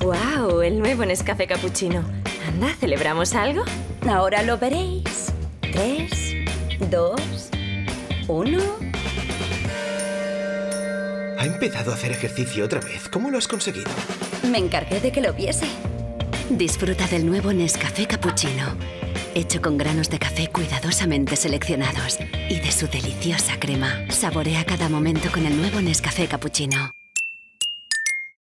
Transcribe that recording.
¡Wow! El nuevo Nescafé Cappuccino. Anda, ¿celebramos algo? Ahora lo veréis. 3, 2, 1... Ha empezado a hacer ejercicio otra vez. ¿Cómo lo has conseguido? Me encargué de que lo viese. Disfruta del nuevo Nescafé Cappuccino, hecho con granos de café cuidadosamente seleccionados y de su deliciosa crema. Saborea cada momento con el nuevo Nescafé Cappuccino.